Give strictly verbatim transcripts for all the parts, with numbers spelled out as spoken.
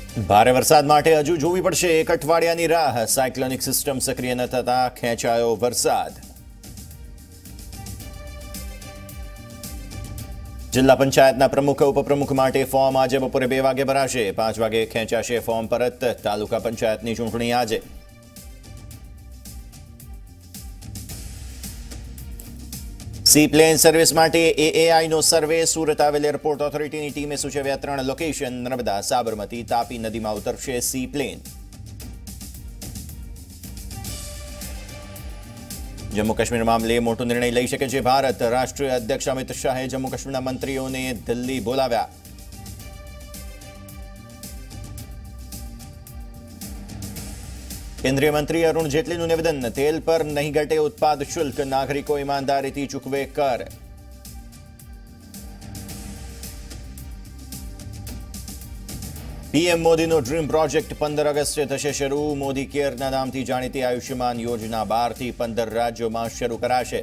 ભારે વરસાદ માટે હજુ જોવી પડશે એક અઠવાડિયાની રાહ। સાયક્લોનિક સિસ્ટમ સક્રિય ન થતા ખેંચાયો વરસાદ। જિલ્લા પંચાયતના પ્રમુખ ઉપપ્રમુખ માટે ફોર્મ આજે બપોરે બે વાગે ભરાશે। પાંચ વાગે ખેંચાશે ફોર્મ પરત। તાલુકા પંચાયતની ચૂંટણી આજે। સી પ્લેન સર્વિસ માટે એએઆઈનો સર્વે। સુરત આવેલ એરપોર્ટ ઓથોરિટીની ટીમે સૂચવ્યા ત્રણ લોકેશન। નર્મદા, સાબરમતી, તાપી નદીમાં ઉતરશે સી પ્લેન। જમ્મુ કાશ્મીર મામલે મોટો નિર્ણય લઈ શકે છે ભારત। રાષ્ટ્રીય અધ્યક્ષ અમિત શાહે જમ્મુ કાશ્મીરના મંત્રીઓને દિલ્હી બોલાવ્યા। કેન્દ્રીય મંત્રી અરુણ જેટલીનું નિવેદન। તેલ પર નહીં ઘટે ઉત્પાદ શુલ્ક। નાગરિકો ઈમાનદારીથી ચૂકવે કર। પીએમ મોદીનો ડ્રીમ પ્રોજેક્ટ પંદર ઓગસ્ટે થશે શરૂ। મોદી કેરના નામથી જાણીતી આયુષ્યમાન યોજના બાર થી પંદર રાજ્યોમાં શરૂ કરાશે।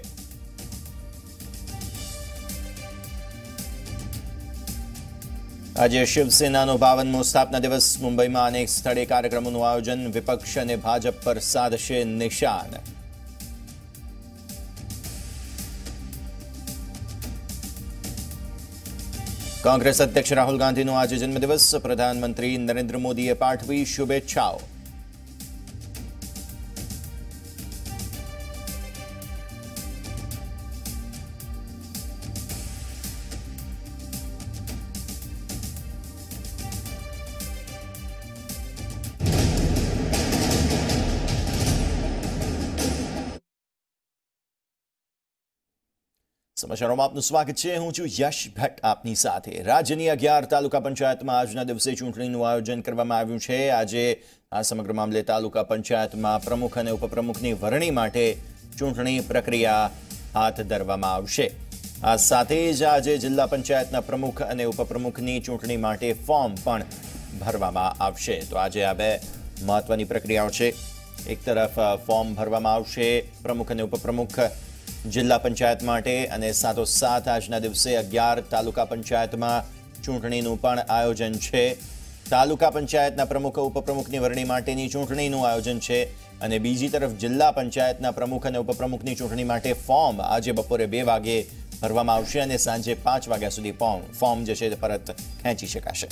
આજે શિવસેનાનો બાવનમો સ્થાપના દિવસ। મુંબઈમાં અનેક સ્થળે કાર્યક્રમોનું આયોજન। વિપક્ષ અને ભાજપ પર સાધશે નિશાન। કોંગ્રેસ અધ્યક્ષ રાહુલ ગાંધીનો આજે જન્મદિવસ। પ્રધાનમંત્રી નરેન્દ્ર મોદીએ પાઠવી શુભેચ્છાઓ। સમાચારોમાં આપનું સ્વાગત છે। હું છું યશ ભટ્ટ આપની સાથે। રાજ્યની અગિયાર તાલુકા પંચાયતમાં આજના દિવસે ચૂંટણીનું આયોજન કરવામાં આવ્યું છે। આજે આ સમગ્ર મામલે તાલુકા પંચાયતમાં પ્રમુખ અને ઉપપ્રમુખની વરણી માટે ચૂંટણી પ્રક્રિયા હાથ ધરવામાં આવશે। આ સાથે જ આજે જિલ્લા પંચાયતના પ્રમુખ અને ઉપપ્રમુખની ચૂંટણી માટે ફોર્મ પણ ભરવામાં આવશે। તો આજે આ બે મહત્વની પ્રક્રિયાઓ છે। એક તરફ ફોર્મ ભરવામાં આવશે પ્રમુખ અને ઉપપ્રમુખ જિલ્લા પંચાયત માટે, અને સાથોસાથ આજના દિવસે અગિયાર તાલુકા પંચાયતમાં ચૂંટણીનું પણ આયોજન છે। તાલુકા પંચાયતના પ્રમુખ ઉપપ્રમુખની વરણી માટેની ચૂંટણીનું આયોજન છે, અને બીજી તરફ જિલ્લા પંચાયતના પ્રમુખ અને ઉપપ્રમુખની ચૂંટણી માટે ફોર્મ આજે બપોરે બે વાગે ભરવામાં આવશે અને સાંજે પાંચ વાગ્યા સુધી ફોર્મ ફોર્મ જે છે તે પરત ખેંચી શકાશે।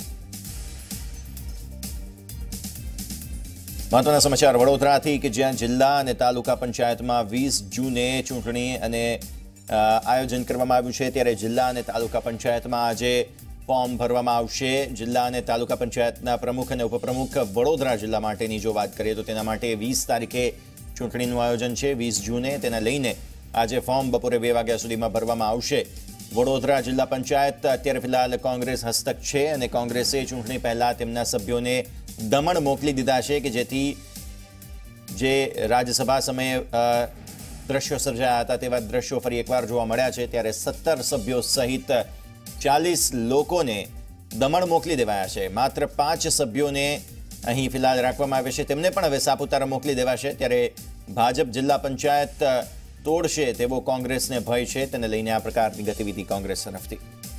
મહત્વના સમાચાર વડોદરાથી કે જ્યાં જિલ્લા અને તાલુકા પંચાયતમાં વીસ જૂને ચૂંટણી અને આયોજન કરવામાં આવ્યું છે, ત્યારે જિલ્લા અને તાલુકા પંચાયતમાં આજે ફોર્મ ભરવામાં આવશે। જિલ્લા અને તાલુકા પંચાયતના પ્રમુખ અને ઉપપ્રમુખ વડોદરા જિલ્લા માટેની જો વાત કરીએ તો તેના માટે વીસ તારીખે ચૂંટણીનું આયોજન છે, વીસ જૂને। તેને લઈને આજે ફોર્મ બપોરે બે વાગ્યા સુધીમાં ભરવામાં આવશે। વડોદરા જિલ્લા પંચાયત અત્યારે ફિલહાલ કોંગ્રેસ હસ્તક છે, અને કોંગ્રેસે ચૂંટણી પહેલા તેમના સભ્યોને દમણ મોકલી દીધા છે કે જેથી જે રાજ્યસભા સમયે દ્રશ્યો સર્જાયા હતા તેવા દ્રશ્યો ફરી એકવાર જોવા મળ્યા છે। ત્યારે સત્તર સભ્યો સહિત ચાલીસ લોકોને દમણ મોકલી દેવાયા છે। માત્ર પાંચ સભ્યોને અહીં ફિલહાલ રાખવામાં આવ્યા છે, તેમને પણ હવે સાપુતારા મોકલી દેવાશે। ત્યારે ભાજપ જિલ્લા પંચાયત તોડશે તેવો કોંગ્રેસને ભય છે, તેને લઈને આ પ્રકારની ગતિવિધિ કોંગ્રેસ તરફથી।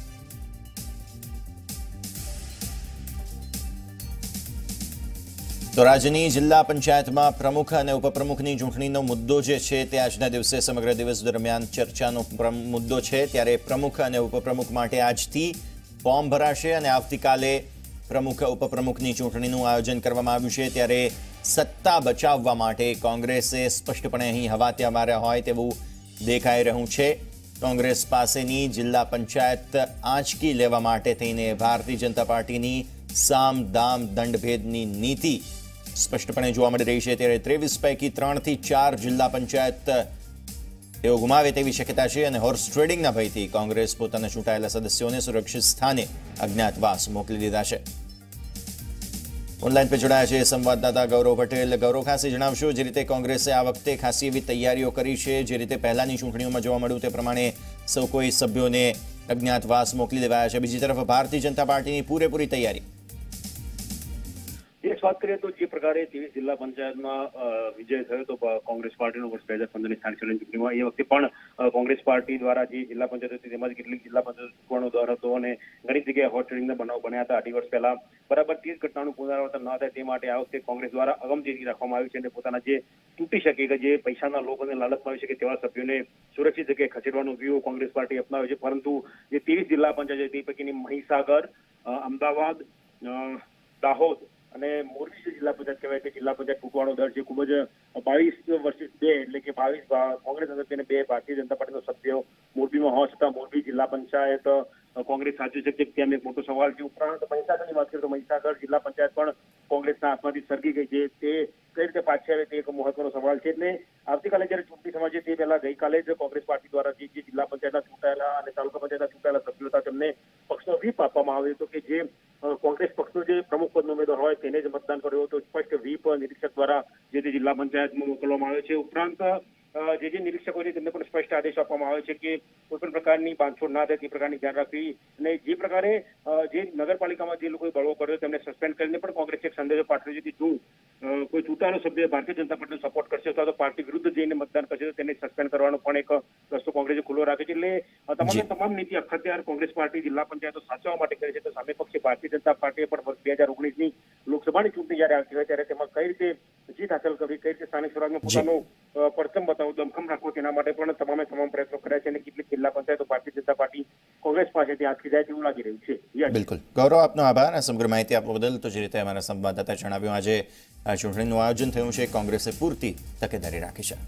તો રાજ્યની જિલ્લા પંચાયતમાં પ્રમુખ અને ઉપપ્રમુખની ચૂંટણીનો મુદ્દો જે છે તે આજના દિવસે સમગ્ર દિવસ દરમિયાન ચર્ચાનો મુદ્દો છે। ત્યારે પ્રમુખ અને ઉપપ્રમુખ માટે આજથી ફોર્મ ભરાશે અને આવતીકાલે પ્રમુખ ઉપપ્રમુખની ચૂંટણીનું આયોજન કરવામાં આવ્યું છે। ત્યારે સત્તા બચાવવા માટે કોંગ્રેસે સ્પષ્ટપણે અહીં હવાત્યા માર્યા હોય તેવું દેખાઈ રહ્યું છે। કોંગ્રેસ પાસેની જિલ્લા પંચાયત આંચકી લેવા માટે થઈને ભારતીય જનતા પાર્ટીની સામ દામ દંડભેદની નીતિ સ્પષ્ટપણે જોવા મળી રહી છે। ત્યારે ત્રેવીસ પૈકી ત્રણ થી ચાર જિલ્લા પંચાયત તેઓ ગુમાવે તેવી શક્યતા છે, અને હોર્સ ટ્રેડિંગના ભયથી કોંગ્રેસ પોતાના ચૂંટાયેલા સદસ્યોને સુરક્ષિત સ્થાને અજ્ઞાતવાસ મોકલી દીધા છે। ઓનલાઈન પર જોડાયા છે સંવાદદાતા ગૌરવ પટેલ। ગૌરવ, ખાસ જણાવશો, જે રીતે કોંગ્રેસે આ વખતે ખાસી એવી તૈયારીઓ કરી છે, જે રીતે પહેલાની ચૂંટણીઓમાં જોવા મળ્યું તે પ્રમાણે સૌ કોઈ સભ્યોને અજ્ઞાતવાસ મોકલી દેવાયા છે, બીજી તરફ ભારતીય જનતા પાર્ટીની પૂરેપૂરી તૈયારી। વાત કરીએ તો જે પ્રકારે ત્રેવીસ જિલ્લા પંચાયતમાં વિજય થયો તો કોંગ્રેસ પાર્ટીનો વર્ષ બે હજાર પંદરની સ્થાનિક સ્વરાજ્ય ચૂંટણીમાં એ વખતે પણ કોંગ્રેસ પાર્ટી દ્વારા જે જિલ્લા પંચાયત હતી તેમાં કેટલીક જિલ્લા પંચાયત ચૂંટવાનો દર હતો અને ઘણી જગ્યાએ હોટ ટ્રેડિંગના બનાવ બન્યા હતા અઢી વર્ષ પહેલા બરાબર તે જ ઘટનાનું પુનરાવર્તન ન થાય તે માટે આ વખતે કોંગ્રેસ દ્વારા અગમચેતી રાખવામાં આવી છે અને પોતાના જે તૂટી શકે કે જે પૈસાના લોકોને લાલચમાં આવી શકે તેવા સભ્યોને સુરક્ષિત જગ્યાએ ખસેડવાનો વ્યૂહ કોંગ્રેસ પાર્ટી અપનાવે છે, પરંતુ જે ત્રેવીસ જિલ્લા પંચાયત તે પૈકીની મહીસાગર, અમદાવાદ, દાહોદ અને મોરબી જે જિલ્લા પંચાયત કહેવાય કે જિલ્લા પંચાયત તૂટવાનો દર છે ખૂબ જ બાવીસ વર્ષિસ બે એટલે કે બાવીસ કોંગ્રેસ અને બે ભારતીય જનતા પાર્ટીના સભ્યો મોરબીમાં હોવા છતાં મોરબી જિલ્લા પંચાયત કોંગ્રેસ સાચવી શકે તેમ એક મોટો સવાલ છે। ઉપરાંત મહીસાગરની વાત કરીએ તો મહીસાગર જિલ્લા પંચાયત પણ કોંગ્રેસના હાથમાંથી સરકી ગઈ છે, તે કઈ રીતે પાછી આવે તે એક મહત્વનો સવાલ છે। એટલે આવતીકાલે જયારે ચૂંટણી સમાજ છે તે પહેલા ગઈકાલે જ કોંગ્રેસ પાર્ટી દ્વારા જે જિલ્લા પંચાયતના ચૂંટાયેલા અને તાલુકા પંચાયતના ચૂંટાયેલા સભ્યો હતા તેમને પક્ષનો વ્હીપ આપવામાં આવ્યો હતો કે જે કોંગ્રેસ પક્ષનો જે પ્રમુખ પદનો ઉમેદવાર હોય તેને જ મતદાન કર્યું હતું। સ્પષ્ટ વ્હીપ નિરીક્ષક દ્વારા જે તે જિલ્લા પંચાયતમાં મોકલવામાં આવે છે। ઉપરાંત જે જે નિરીક્ષકો છે તેમને પણ સ્પષ્ટ આદેશ આપવામાં આવે છે કે કોઈ પણ પ્રકારની બાંધછોડ ના થાય તે પ્રકારની ધ્યાન રાખવી અને જે પ્રકારે જે નગરપાલિકામાં જે લોકોએ બળવો કર્યો તેમને સસ્પેન્ડ કરીને પણ કોંગ્રેસે એક સંદેશો પાઠવ્યો છે કે જો કોઈ ચૂંટાયેલો સભ્ય ભારતીય જનતા પાર્ટીનો સપોર્ટ કરશે અથવા તો પાર્ટી વિરુદ્ધ જઈને મતદાન કરશે તો તેને સસ્પેન્ડ કરવાનો પણ એક રસ્તો કોંગ્રેસે ખુલ્લો રાખે છે। એટલે તમામે તમામ નીતિ અખત્યાર કોંગ્રેસ પાર્ટી જિલ્લા પંચાયતો સાચવવા માટે કરે છે, તો સામે પક્ષે ભારતીય જનતા પાર્ટીએ પણ વર્ષ બે હજાર ઓગણીસની લોકસભાની ચૂંટણી જયારે આવતી હોય ત્યારે તેમાં કઈ રીતે જીત હાંસલ કરવી, કઈ રીતે સ્થાનિક સ્વરાજમાં પોતાનો પરચમ બતાવવો, દમખમ રાખવો, તેના માટે પણ તમામે તમામ પ્રયત્નો કર્યા છે અને કેટલીક જિલ્લા પંચાયતો ભારતીય જનતા પાર્ટી કોંગ્રેસ પાસેથી આંચકી જાય તેવું લાગી રહ્યું છે। બિલકુલ ગૌરવ, આપનો આભાર આ સમગ્ર માહિતી આપવા બદલ। તો જે રીતે અમારા સંવાદદાતા જણાવ્યું, આજે આ ચૂંટણીનું આયોજન થયું છે, કોંગ્રેસે પૂરતી તકેદારી રાખી છે।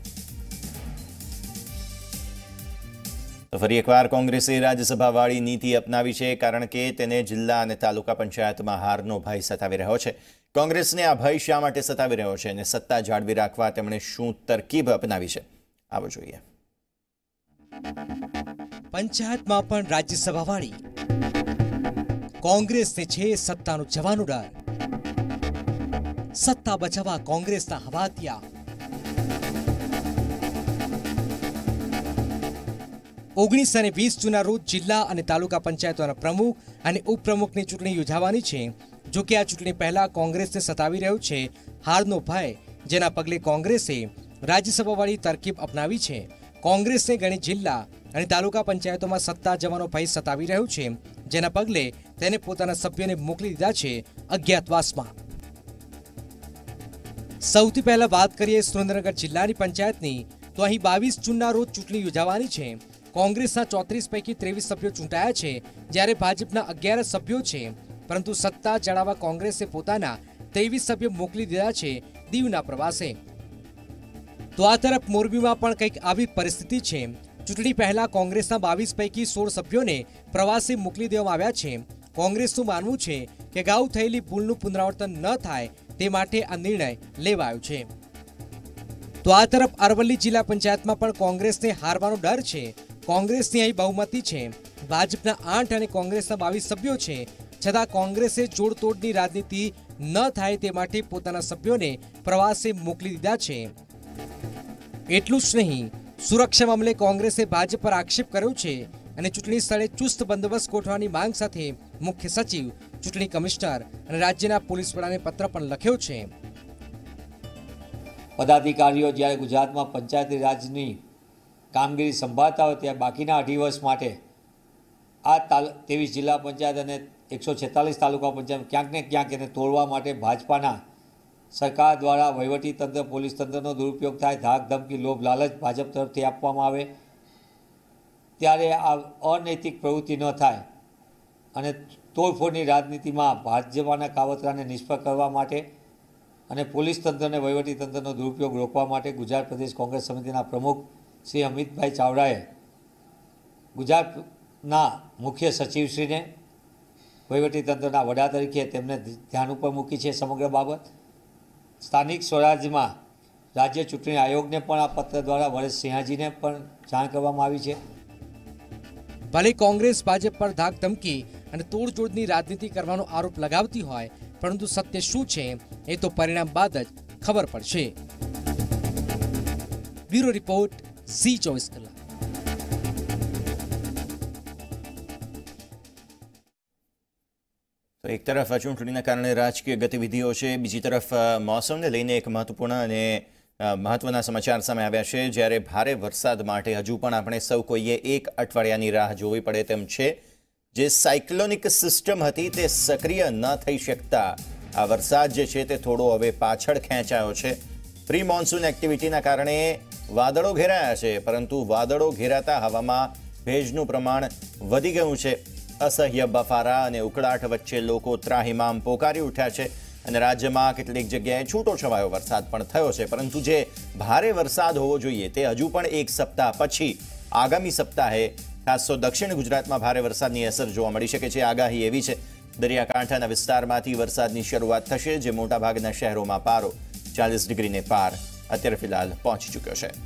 તો ફરી એકવાર કોંગ્રેસે રાજ્યસભાવાળી નીતિ અપનાવી છે, કારણ કે તેને જિલ્લા અને તાલુકા પંચાયતમાં હારનો ભય સતાવી રહ્યો છે। કોંગ્રેસને આ ભય શા માટે સતાવી રહ્યો છે અને સત્તા જાળવી રાખવા તેમણે શું તરકીબ અપનાવી છે, આવો જોઈએ। પંચાયતમાં પણ રાજ્યસભાવાળી કોંગ્રેસને છે સત્તાનો જવાનો ડર, સત્તા બચાવવા કોંગ્રેસના હવાતિયા। ઓગણીસ અને વીસ જૂના રોજ જિલ્લા અને તાલુકા પંચાયતોના પ્રમુખ અને ઉપપ્રમુખની ચૂંટણી યોજાવાની છે। જો કે આ ચૂંટણી પહેલા કોંગ્રેસને સતાવી રહ્યો છે હારનો ભય, જેના પગલે કોંગ્રેસે રાજ્યસભાવાળી તરકીબ અપનાવી છે। કોંગ્રેસને ઘણી જિલ્લા અને તાલુકા પંચાયતોમાં સત્તા જવાનો ભય સતાવી રહ્યો છે, જેના પગલે તેને પોતાના સભ્યોને મોકલી દીધા છે અજ્ઞાતવાસમાં। સૌથી પહેલા વાત કરીએ સુરેન્દ્રનગર જિલ્લાની પંચાયતની, તો અહીં બાવીસ જૂનના રોજ ચૂંટણી યોજાવાની છે। કોંગ્રેસના ચોત્રીસ પૈકી ત્રેવીસ સભ્યો ચૂંટાયા છે, જ્યારે ભાજપના અગિયાર સભ્યો છે, પરંતુ સત્તા જળાવવા કોંગ્રેસે પોતાના ત્રેવીસ સભ્યો મોકલી દીધા છે દીવના પ્રવાસે। તો આ તરફ મોરબીમાં પણ કંઈક આવી પરિસ્થિતિ છે। ચૂંટણી પહેલા કોંગ્રેસના બાવીસ પૈકી સોળ સભ્યોને પ્રવાસે મોકલી દેવામાં આવ્યા છે। કોંગ્રેસનું માનવું છે કે અગાઉ થયેલી ભૂલનું પુનરાવર્તન ન થાય તે માટે આ નિર્ણય લેવાયો છે। તો આ તરફ અરવલ્લી જિલ્લા પંચાયતમાં પણ કોંગ્રેસને હારવાનો ડર છે। કોંગ્રેસની અહીં બહુમતી છે, ભાજપના આઠ અને કોંગ્રેસના બાવીસ સભ્યો છે, છતાં કોંગ્રેસે જોડતોડની રાજનીતિ ન થાય તે માટે પોતાના સભ્યોને પ્રવાસે મોકલી દીધા છે। એટલું જ નહીં, સુરક્ષા મામલે કોંગ્રેસે ભાજપ પર આક્ષેપ કર્યો છે અને ચૂંટણી સ્થળે ચુસ્ત બંદોબસ્ત ગોઠવવાની માંગ સાથે મુખ્ય સચિવ, ચૂંટણી કમિશનર અને રાજ્યના પોલીસ વડાને પત્ર પણ લખ્યો છે। પદાધિકારીઓ જ્યારે ગુજરાતમાં પંચાયતી રાજની કામગીરી સંભાળતા હોય ત્યારે બાકીના અઢી વર્ષ માટે આ તાલ ત્રેવીસ જિલ્લા પંચાયત અને એકસો છેતાલીસ તાલુકા પંચાયત ક્યાંક ને ક્યાંક એને તોડવા માટે ભાજપાના સરકાર દ્વારા વહીવટીતંત્ર, પોલીસ તંત્રનો દુરુપયોગ થાય, ધાક ધમકી, લોભ લાલચ ભાજપ તરફથી આપવામાં આવે, ત્યારે આ અનૈતિક પ્રવૃત્તિ ન થાય અને તોડફોડની રાજનીતિમાં ભાજપાના કાવતરાને નિષ્ફળ કરવા માટે અને પોલીસ તંત્ર અને વહીવટીતંત્રનો દુરુપયોગ રોકવા માટે ગુજરાત પ્રદેશ કોંગ્રેસ સમિતિના પ્રમુખ શ્રી અમિતભાઈ ચાવડાએ ગુજરાતના મુખ્ય સચિવશ્રીને વહીવટીતંત્રના વડા તરીકે તેમને ધ્યાન ઉપર મૂકી છે સમગ્ર બાબત। સ્થાનિક સ્વરાજ્યમાં રાજ્ય ચૂંટણી આયોગને પણ આ પત્ર દ્વારા વરેશ સિંહાજીને પણ જાણ કરવામાં આવી છે। ભલે કોંગ્રેસ ભાજપ પર ધાક ધમકી અને તોડજોડની રાજનીતિ કરવાનો આરોપ લગાવતી હોય, પરંતુ સત્ય શું છે એ તો પરિણામ બાદ જ ખબર પડશે। બ્યુરો રિપોર્ટ, ઝી ચોવીસ કલાક। તો એક તરફ ચૂંટણીના કારણે રાજકીય ગતિવિધિઓ છે, બીજી તરફ મોસમને લઈને એક મહત્વપૂર્ણ અને મહત્વના સમાચાર સામે આવ્યા છે. જ્યારે ભારે વરસાદ માટે હજુ પણ આપણે સૌ કોઈએ એક અઠવાડિયાની રાહ જોવી પડે તેમ છે. જે સાયક્લોનિક સિસ્ટમ હતી તે સક્રિય ન થઈ શકતા આ વરસાદ જે છે તે થોડો હવે પાછળ ખેંચાયો છે. પ્રી મોન્સૂન એક્ટિવિટીના કારણે વાદળો ઘેરાયા છે, પરંતુ વાદળો ઘેરાતા હવામાં ભેજનું પ્રમાણ વધી ગયું છે. અસહ્ય બફારા અને ઉકળાટ વચ્ચે લોકો ત્રાહિમામ પોકારી ઉઠ્યા છે અને રાજ્યમાં કેટલીક જગ્યાએ છૂટો છવાયો વરસાદ પણ થયો છે. પરંતુ જે ભારે વરસાદ હોવો જોઈએ તે હજુ પણ એક સપ્તાહ પછી આગામી સપ્તાહે ખાસ તો દક્ષિણ ગુજરાતમાં ભારે વરસાદની અસર જોવા મળી શકે છે. આગાહી એવી છે દરિયાકાંઠાના વિસ્તારમાંથી વરસાદની શરૂઆત થશે, જે મોટાભાગના શહેરોમાં પારો ચાલીસ ડિગ્રીને પાર અત્યારે ફિલહાલ પહોંચી ચૂક્યો છે.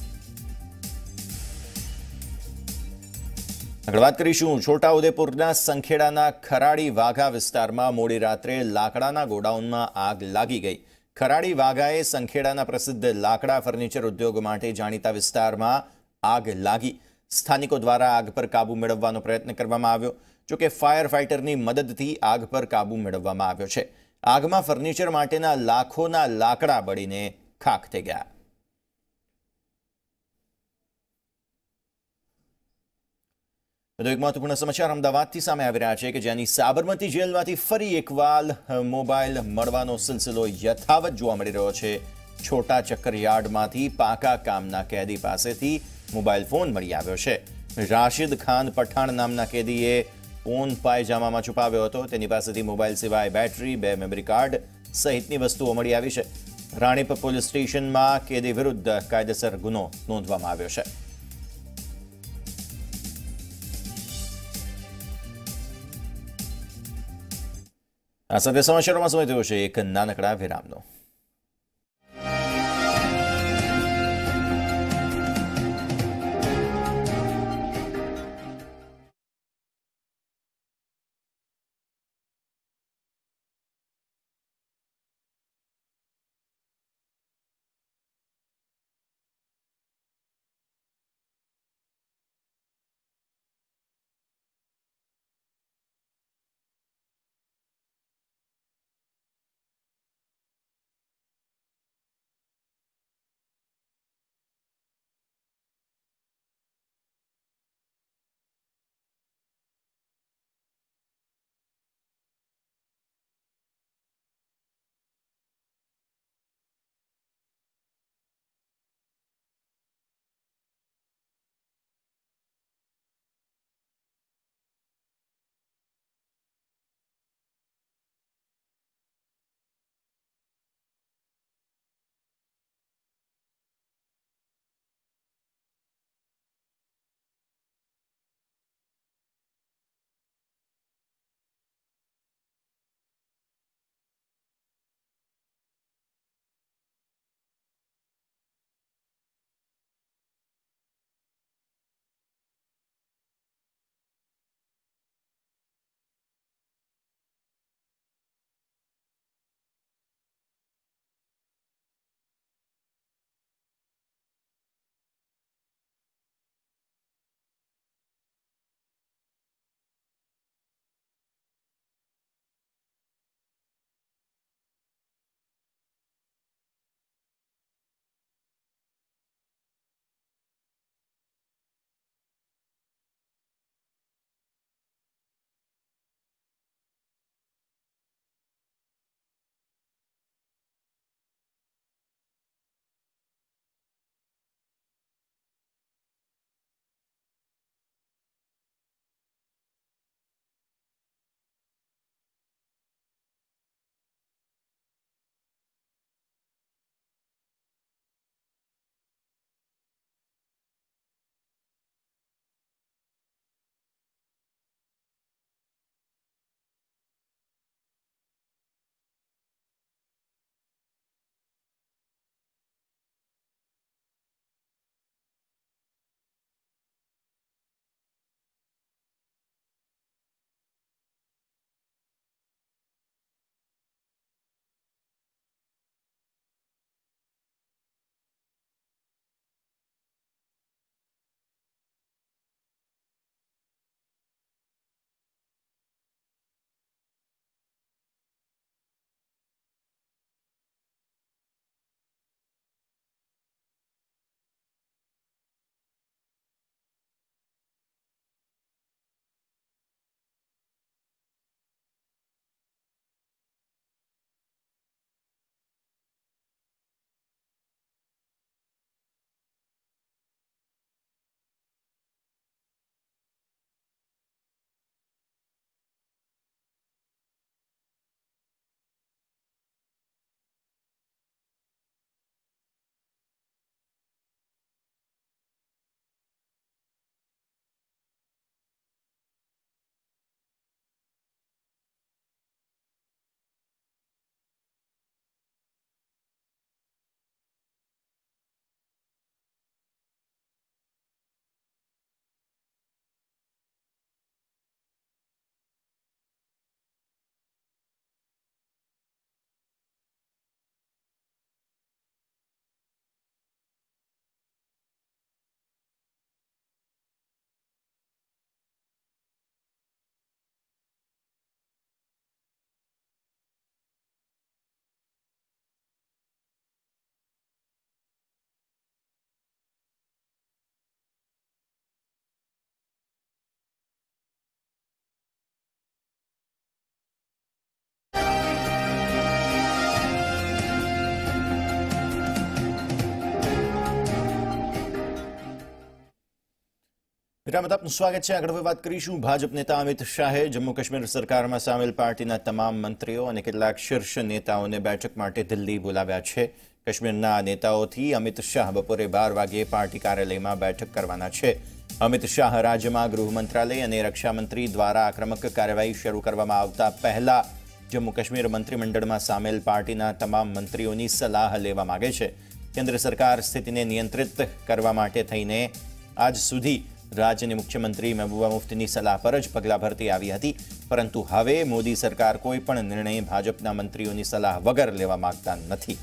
આગળ વાત કરીશું છોટાઉદેપુરના સંખેડાના ખરાડી વાઘા વિસ્તારમાં મોડી રાત્રે લાકડાના ગોડાઉનમાં આગ લાગી ગઈ. ખરાડી વાઘાએ સંખેડાના પ્રસિદ્ધ લાકડા ફર્નિચર ઉદ્યોગ માટે જાણીતા વિસ્તારમાં આગ લાગી. સ્થાનિકો દ્વારા આગ પર કાબુ મેળવવાનો પ્રયત્ન કરવામાં આવ્યો, જોકે ફાયર ફાઇટરની મદદથી આગ પર કાબુ મેળવવામાં આવ્યો છે. આગમાં ફર્નિચર માટેના લાખોના લાકડા બળીને ખાખ થઈ ગયા. વધુ એક મહત્વપૂર્ણ સમાચાર અમદાવાદથી સામે આવી રહ્યા છે કે જ્યાંની સાબરમતી જેલમાંથી ફરી એકવાર મોબાઈલ મળવાનો સિલસિલો યથાવત જોવા મળી રહ્યો છે. છોટા ચક્કર યાર્ડમાંથી પાકા કામના કેદી પાસેથી મોબાઈલ ફોન મળી આવ્યો છે. રાશિદ ખાન પઠાણ નામના કેદીએ ફોન પાયજામામાં છુપાવ્યો હતો. તેની પાસેથી મોબાઈલ સિવાય બેટરી, બે મેમરી કાર્ડ સહિતની વસ્તુઓ મળી આવી છે. રાણીપ પોલીસ સ્ટેશનમાં કેદી વિરુદ્ધ કાયદેસર ગુનો નોંધવામાં આવ્યો છે. આ સાથે સમાચારોમાં સમય થયો છે એક નાનકડા વિરામનો. વિરામ બાદ આપનું સ્વાગત છે. આગળ હવે વાત કરીશું. ભાજપ નેતા અમિત શાહે જમ્મુ કાશ્મીર સરકારમાં સામેલ પાર્ટીના તમામ મંત્રીઓ અને કેટલાક શીર્ષ નેતાઓને બેઠક માટે દિલ્હી બોલાવ્યા છે. કાશ્મીરના નેતાઓથી અમિત શાહ બપોરે બાર વાગ્યે પાર્ટી કાર્યાલયમાં બેઠક કરવાના છે. અમિત શાહ રાજ્યમાં ગૃહ મંત્રાલય અને રક્ષા મંત્રી દ્વારા આક્રમક કાર્યવાહી શરૂ કરવામાં આવતા પહેલા જમ્મુ કાશ્મીર મંત્રીમંડળમાં સામેલ પાર્ટીના તમામ મંત્રીઓની સલાહ લેવા માંગે છે. કેન્દ્ર સરકાર સ્થિતિને નિયંત્રિત કરવા માટે થઈને આજ સુધી રાજ્યની મુખ્યમંત્રી મહેબૂબા મુફ્તીની સલાહ પર જ પગલાં ભરતી આવી હતી, પરંતુ હવે મોદી સરકાર કોઈ પણ નિર્ણય ભાજપના મંત્રીઓની સલાહ વગર લેવા માંગતા નથી.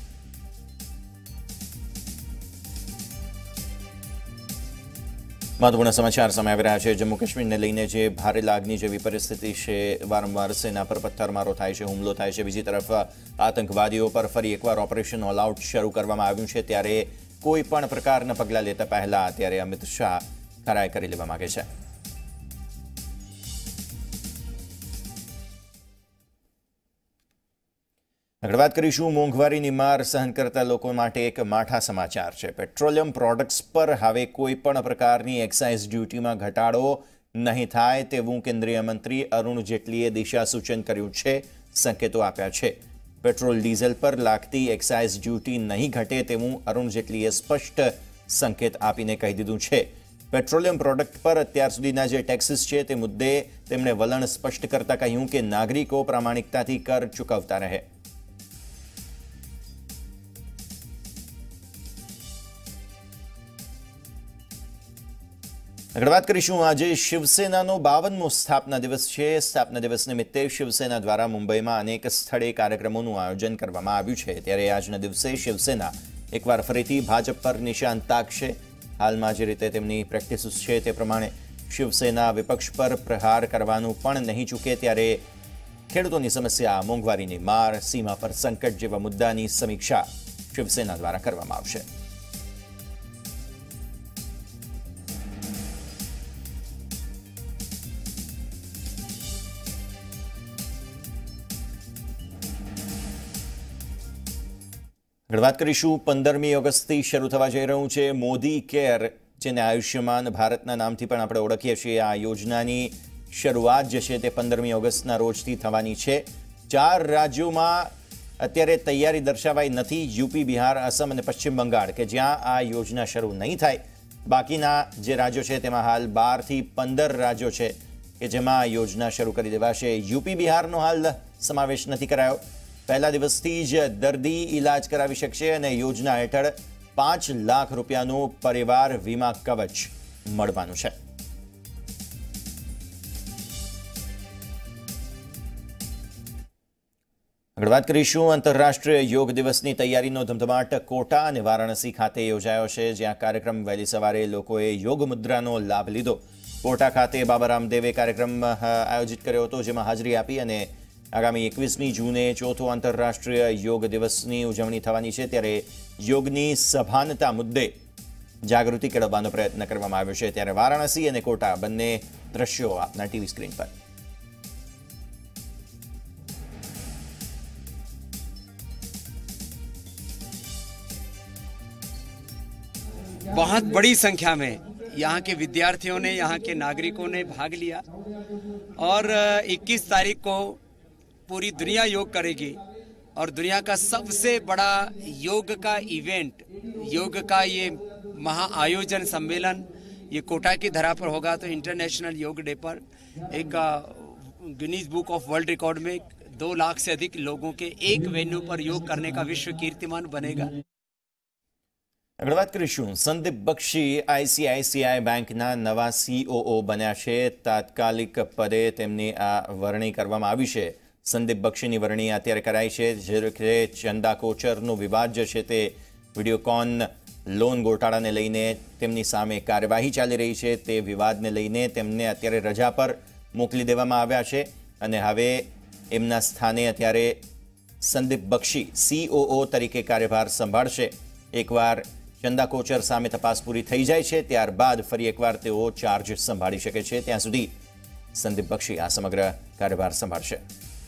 મહત્વપૂર્ણ સમાચાર સામે આવી રહ્યા છે. જમ્મુ કાશ્મીરને લઈને જે ભારે લાગણી જેવી પરિસ્થિતિ છે, વારંવાર સેના પર પથ્થરમારો થાય છે, હુમલો થાય છે. બીજી તરફ આતંકવાદીઓ પર ફરી એકવાર ઓપરેશન ઓલ આઉટ શરૂ કરવામાં આવ્યું છે, ત્યારે કોઈ પણ પ્રકારના પગલાં લેતા પહેલા અત્યારે અમિત શાહ ખરાઈ કરી લેવા માંગે છે. આગળ વાત કરીશું. મોંઘવારીની માર સહન કરતા લોકો માટે એક માઠા સમાચાર છે. પેટ્રોલિયમ પ્રોડક્ટ્સ પર હવે કોઈ પણ પ્રકારની એક્સાઇઝ ડ્યુટીમાં ઘટાડો નહીં થાય તેવું કેન્દ્રીય મંત્રી અરુણ જેટલીએ દિશા સૂચન કર્યું છે, સંકેતો આપ્યા છે. પેટ્રોલ ડીઝલ પર લાગતી એક્સાઇઝ ડ્યુટી નહીં ઘટે તેવું અરુણ જેટલીએ સ્પષ્ટ સંકેત આપીને કહી દીધું છે. પેટ્રોલિયમ પ્રોડક્ટ પર અત્યાર સુધીના જે ટેક્સીસ છે તે મુદ્દે તેમણે વલણ સ્પષ્ટ કરતા કહ્યું કે નાગરિકો પ્રામાણિકતાથી કર ચૂકવતા રહે. આગળ વાત કરીશું. આજે શિવસેનાનો બાવનમો સ્થાપના દિવસ છે. સ્થાપના દિવસ નિમિત્તે શિવસેના દ્વારા મુંબઈમાં અનેક સ્થળે કાર્યક્રમોનું આયોજન કરવામાં આવ્યું છે, ત્યારે આજના દિવસે શિવસેના એકવાર ફરીથી ભાજપ પર નિશાન તાકશે. હાલમાં જે રીતે તેમની પ્રેક્ટિસ છે તે પ્રમાણે શિવસેના વિપક્ષ પર પ્રહાર કરવાનું પણ નહીં ચૂકે, ત્યારે ખેડૂતોની સમસ્યા, મોંઘવારીની માર, સીમા પર સંકટ જેવા મુદ્દાની સમીક્ષા શિવસેના દ્વારા કરવામાં આવશે. આગળ વાત કરીશું. પંદરમી ઓગસ્ટથી શરૂ થવા જઈ રહ્યું છે મોદી કેર, જેને આયુષ્યમાન ભારતના નામથી પણ આપણે ઓળખીએ છીએ. આ યોજનાની શરૂઆત જે છે તે પંદરમી ઓગસ્ટના રોજથી થવાની છે. ચાર રાજ્યોમાં અત્યારે તૈયારી દર્શાવાઈ નથી: યુપી, બિહાર, આસામ અને પશ્ચિમ બંગાળ, કે જ્યાં આ યોજના શરૂ નહીં થાય. બાકીના જે રાજ્યો છે તેમાં હાલ બારથી પંદર રાજ્યો છે કે જેમાં આ યોજના શરૂ કરી દેવાશે. યુપી, બિહારનો હાલ સમાવેશ નથી કરાયો. પહેલા દિવસથી જ દર્દી ઇલાજ કરાવી શકશે અને યોજના હેઠળ પાંચ લાખ રૂપિયાનું પરિવાર વીમા કવચ મળવાનું છે. આગળ વાત કરીશું. આંતરરાષ્ટ્રીય યોગ દિવસની તૈયારીનો ધમધમાટ કોટા અને વારાણસી ખાતે યોજાયો છે, જ્યાં કાર્યક્રમ વહેલી સવારે લોકોએ યોગ મુદ્રાનો લાભ લીધો. કોટા ખાતે બાબા રામદેવે કાર્યક્રમ આયોજિત કર્યો હતો, જેમાં હાજરી આપી અને આગામી એકવીસમી જૂને ચોથો આંતરરાષ્ટ્રીય યોગ દિવસની ઉજવણી થવાની છે, ત્યારે યોગની સભાનતા મુદ્દે જાગૃતિ કેળવવાનો પ્રયત્ન કરવામાં આવ્યો છે. ત્યારે વારાણસી અને કોટા બંને દ્રશ્યો આપના ટીવી સ્ક્રીન પર. बहुत बड़ी संख्या में यहाँ के विद्यार्थियों ने, यहाँ के नागरिकों ने भाग लिया और इक्कीस तारीख को पूरी दुनिया योग करेगी और दुनिया का सबसे बड़ा योग का इवेंट, योग का ये महाआयोजन सम्मेलन ये कोटा की धरा पर होगा. तो इंटरनेशनल योग डे पर एक Guinness book of world record में दो लाख से अधिक लोगों के एक वेन्यू पर योग करने का विश्व कीर्तिमान बनेगा. આગળ વાત કરીશું. સંદીપ બક્ષી આઈસીઆઈસીઆઈ બેંકના નવા સીઓઓ બન્યા છે. તાત્કાલિક પદે તેમની આ વરણી કરવામાં આવી છે. સંદીપ બક્ષીની વરણી અત્યારે કરાઈ છે. જે ચંદા કોચરનો વિવાદ જે છે તે વિડીયોકોન લોન ગોટાળાને લઈને તેમની સામે કાર્યવાહી ચાલી રહી છે, તે વિવાદને લઈને તેમને અત્યારે રજા પર મોકલી દેવામાં આવ્યા છે અને હવે એમના સ્થાને અત્યારે સંદીપ બક્ષી સીઓઓ તરીકે કાર્યભાર સંભાળશે. એકવાર ચંદા કોચર સામે તપાસ પૂરી થઈ જાય છે ત્યારબાદ ફરી એકવાર તેઓ ચાર્જ સંભાળી શકે છે. ત્યાં સુધી સંદીપ બક્ષી આ સમગ્ર કાર્યભાર સંભાળશે.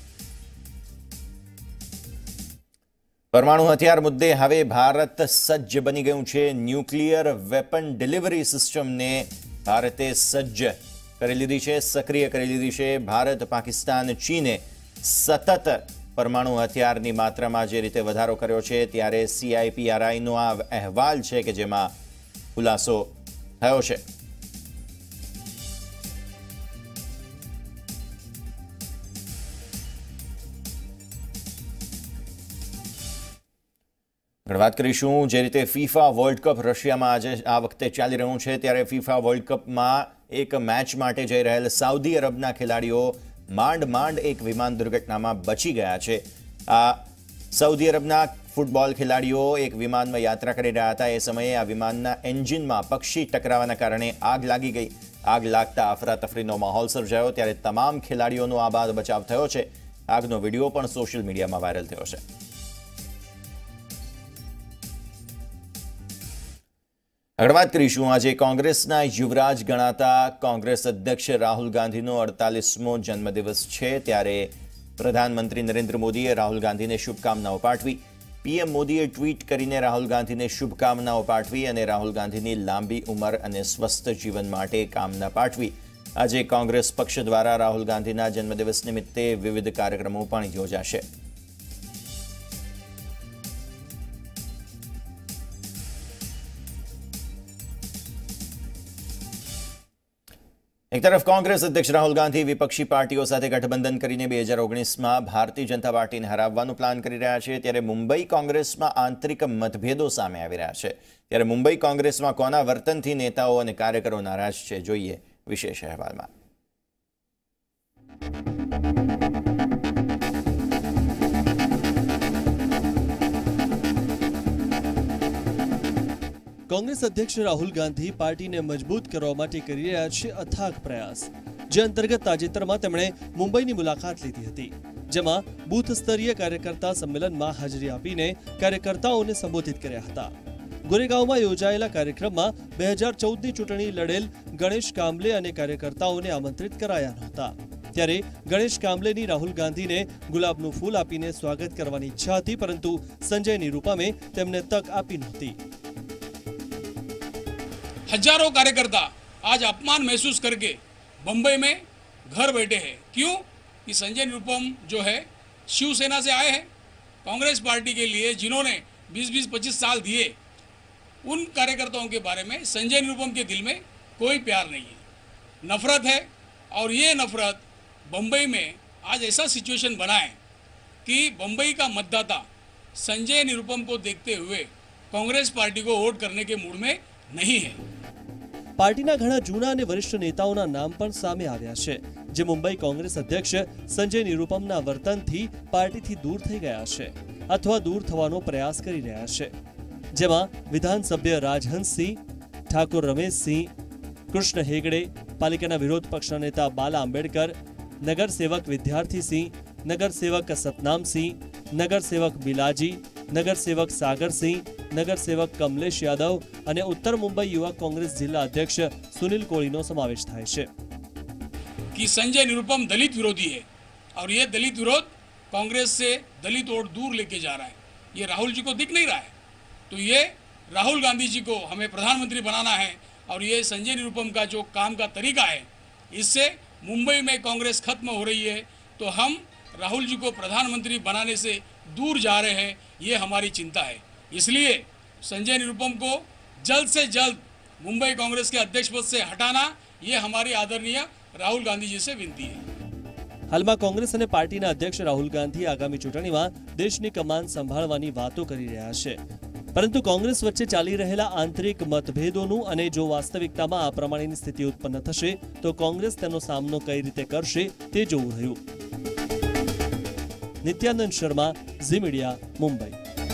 પરમાણુ હથિયાર મુદ્દે હવે ભારત સજ્જ બની ગયું છે. ન્યુક્લિયર વેપન ડિલિવરી સિસ્ટમને ભારતે સજ્જ કરી લીધી છે, સક્રિય કરી લીધી છે. ભારત, પાકિસ્તાન, ચીને સતત પરમાણુ હથિયારની માત્રામાં જે રીતે વધારો કર્યો છે, ત્યારે સીઆઈપીઆરઆઈનો આ અહેવાલ છે કે જેમાં ખુલાસો થયો છે. આગળ વાત કરીશું જે રીતે ફીફા વર્લ્ડ કપ રશિયામાં આજે આ વખતે ચાલી રહ્યું છે, ત્યારે ફીફા વર્લ્ડ કપમાં એક મેચ માટે જઈ રહેલ સાઉદી અરબના ખેલાડીઓ માંડ માંડ એક વિમાન દુર્ઘટનામાં બચી ગયા છે. આ સાઉદી અરબના ફૂટબોલ ખેલાડીઓ એક વિમાનમાં યાત્રા કરી રહ્યા હતા. એ સમયે આ વિમાનના એન્જિનમાં પક્ષી ટકરાવાના કારણે આગ લાગી ગઈ. આગ લાગતા અફરાતફરીનો માહોલ સર્જાયો, ત્યારે તમામ ખેલાડીઓનો આ બાદ બચાવ થયો છે. આગનો વિડીયો પણ સોશિયલ મીડિયામાં વાયરલ થયો છે. આગળ વાત કરીશું આજે કોંગ્રેસના યુવરાજ ગણાતા કોંગ્રેસ અધ્યક્ષ રાહુલ ગાંધીનો અડતાલીસમો જન્મદિવસ છે, ત્યારે પ્રધાનમંત્રી નરેન્દ્ર મોદીએ રાહુલ ગાંધીને શુભકામનાઓ પાઠવી. પીએમ મોદીએ ટ્વીટ કરીને રાહુલ ગાંધીને શુભકામનાઓ પાઠવી અને રાહુલ ગાંધીની લાંબી ઉંમર અને સ્વસ્થ જીવન માટે કામના પાઠવી. આજે કોંગ્રેસ પક્ષ દ્વારા રાહુલ ગાંધીના જન્મદિવસ નિમિત્તે વિવિધ કાર્યક્રમો પણ યોજાશે. એક તરફ કોંગ્રેસ અધ્યક્ષ રાહુલ ગાંધી વિપક્ષી પાર્ટીઓ સાથે ગઠબંધન કરીને બે હજાર ઓગણીસમાં ભારતીય જનતા પાર્ટીને હરાવવાનું પ્લાન કરી રહ્યા છે, ત્યારે મુંબઈ કોંગ્રેસમાં આંતરિક મતભેદો સામે આવી રહ્યા છે. ત્યારે મુંબઈ કોંગ્રેસમાં કોના વર્તનથી નેતાઓ અને કાર્યકરો નારાજ છે, જોઈએ વિશેષ અહેવાલમાં. કોંગ્રેસ અધ્યક્ષ રાહુલ ગાંધી પાર્ટીને મજબૂત કરવા માટે કરી રહ્યા છે અથાગ પ્રયાસ, જે અંતર્ગત તાજેતરમાં તેમણે મુંબઈની મુલાકાત લીધી હતી, જેમાં બૂથ સ્તરીય કાર્યકર્તા સંમેલનમાં હાજરી આપીને કાર્યકર્તાઓને સંબોધિત કર્યા હતા. ગોરેગાંવમાં યોજાયેલા કાર્યક્રમમાં બે હજાર ચૌદની ચૂંટણી લડેલ ગણેશ કામલે અને કાર્યકર્તાઓને આમંત્રિત કરાયા નહોતા. ત્યારે ગણેશ કામલેની રાહુલ ગાંધીને ગુલાબનું ફૂલ આપીને સ્વાગત કરવાની ઈચ્છા હતી, પરંતુ સંજય નિરૂપમે તેમને તક આપી નહોતી. हजारों कार्यकर्ता आज अपमान महसूस करके बम्बई में घर बैठे हैं. क्यों? कि संजय निरुपम जो है शिवसेना से आए हैं. कांग्रेस पार्टी के लिए जिन्होंने बीस बीस पच्चीस साल दिए, उन कार्यकर्ताओं के बारे में संजय निरुपम के दिल में कोई प्यार नहीं है, नफरत है. और ये नफरत बम्बई में आज ऐसा सिचुएशन बना है कि बम्बई का मतदाता संजय निरुपम को देखते हुए कांग्रेस पार्टी को वोट करने के मूड में नहीं है. પાર્ટીના ઘણા જૂના અને વરિષ્ઠ નેતાઓના નામ પણ સામે આવ્યા છે, જે મુંબઈ કોંગ્રેસ અધ્યક્ષ સંજય નિરુપમના વર્તનથી પાર્ટીથી દૂર થઈ ગયા છે અથવા દૂર થવાનો પ્રયાસ કરી રહ્યા છે. જેમાં વિધાનસભ્ય રાજહંસસિંહ, ઠાકોર રમેશસિંહ, કૃષ્ણ હેગડે, પાલિકાના વિરોધ પક્ષના નેતા બાલા આંબેડકર, નગરસેવક વિદ્યાર્થીસિંહ, નગરસેવક સતનામસિંહ, નગરસેવક બિલાજી, નગરસેવક સાગરસિંહ, નગરસેવક કમલેશ યાદવ અને ઉત્તર મુંબई યુવક कांग्रेस जिला अध्यक्ष सुनील कोळीનો સમાવેશ થાય છે. कि संजय निरुपम दलित विरोधी है और ये दलित विरोध कांग्रेस से दलित वोट दूर लेके जा रहा है. ये राहुल जी को दिख नहीं रहा है. तो ये राहुल गांधी जी को हमें प्रधानमंत्री बनाना है और ये संजय निरुपम का जो काम का तरीका है, इससे मुंबई में कांग्रेस खत्म हो रही है. तो हम राहुल जी को प्रधानमंत्री बनाने से दूर जा रहे हैं, ये हमारी चिंता है. इसलिए संजय निरुपम को जल्द से जल्द मुंबई कांग्रेस के अध्यक्ष पद से हटाना, ये हमारी आदरणीय राहुल गांधी जी से विनती है. हालમાં કોંગ્રેસ અને પાર્ટીના અધ્યક્ષ રાહુલ ગાંધી આગામી ચૂંટણીમાં દેશની કમાન સંભાળવાની વાતો કરી રહ્યા છે, પરંતુ કોંગ્રેસ વચ્ચે ચાલી રહેલા આંતરિક મતભેદોનું અને જો વાસ્તવિકતામાં આ પ્રમાણેની સ્થિતિ ઉત્પન્ન થશે તો કોંગ્રેસ તેનો સામનો કઈ રીતે કરશે તે જોવું રહ્યું. Nityanand Sharma, Zee media, Mumbai.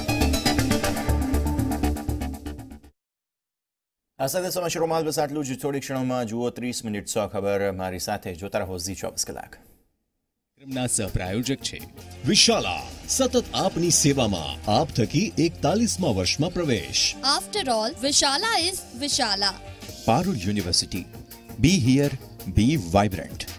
આ સાથે સમાચારોમાં બસ આટલું જ. થોડી ક્ષણોમાં જુઓ ત્રીસ મિનિટ સો ખબર. મારી સાથે જોતા રહો ઝી ચોવીસ કલાક. ના સહપ્રાયોજક છે વિશાલા, સતત આપની સેવામાં, આપ થકી એકતાલીસમા વર્ષમાં પ્રવેશ. After all, Vishala is Vishala. Parul University. Be here, be vibrant.